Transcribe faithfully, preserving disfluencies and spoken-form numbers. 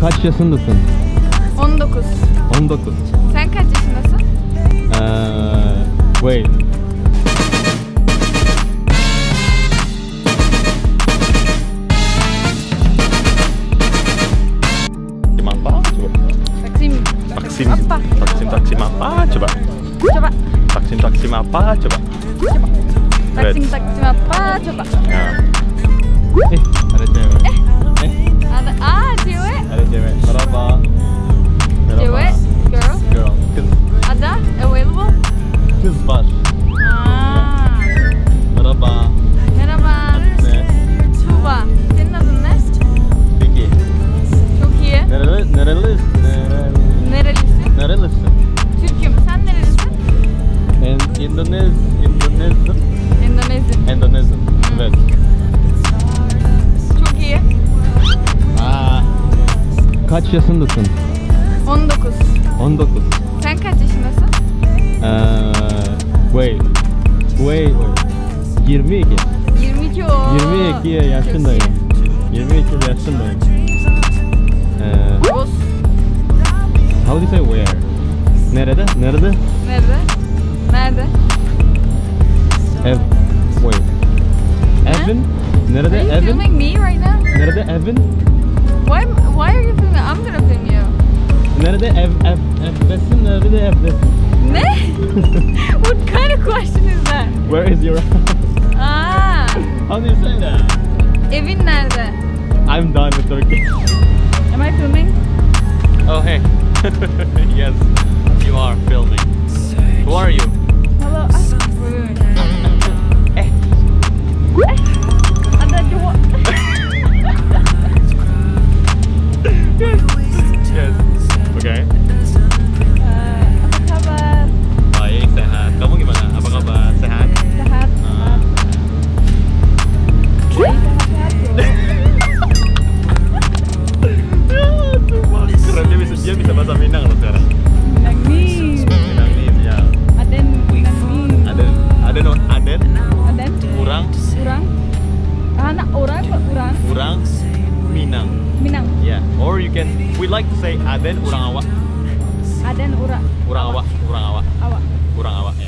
Kaç yaşındasın? on dokuz. on dokuz. Sen kaç yaşındasın? Eee, wait. Apa coba? Taksim. Taksim. Apa? Taksim taksim apa coba? Coba. Taksim taksim apa coba? Coba. Taksim taksim apa? Coba. Ya. Eh, ada cewek. Eh. Eh, Ada ah cewek. ada cewek. Merhaba. Merhaba. Cewek. Girl. Girl. Kız. Ada available. Kız var. Aa. Merhaba. Merhaba. Ne? Tuğba. Senin adın ne? Fiki. Çok iyi. Nereli? Nereli? Nereli? Nerelisin? Nerelisin? Türk'üm. Sen nerelisin? En Indonez, Indonezya. Endonezya. Endonezya. Evet. Çok iyi. Aa. Kaç yaşındasın? on dokuz. on dokuz. Sen kaç yaşındasın? Eee, wait. Wait, wait. yirmi iki. yirmi iki o. yirmi iki yaşındayım. yirmi iki yaşındayım. Eee, Boz. how do you say where? Nerede? Nerede? Nerede? Nerede? Ev. Wait. Evin? Nerede Are you evin? filming me right now? Nerede evin? Why why are you filming? I'm gonna film you. Nerede ev ev evdesin? Nerede evdesin? Ne? What kind of question is that? Where is your house? Aa, How do you say that? evin nerede? I'm done with Turkey. Am I filming? Oh hey. Yes, you are filming. Who are you? Hello. Ah, wait, wait, wait. Eh. Eh, ada cowok. Yes. Okay. Eh, apa kabar? Baik, sehat. Kamu gimana? Apa kabar? Sehat? Sehat. Ah. Sehat. Sehat loh. Keren, dia bisa dia bisa bahasa Minang loh sekarang. Nangis. Minangnis ya. Aden nangis. Aden, Aden, Aden, Aden. kurang, Kurang. Anak orang apa kurang? kurang, Minang. Minang. Yeah. Or you can, we like to say Aden, urang awak, Aden ura. urang awak, urang awak, Awak. urang awak.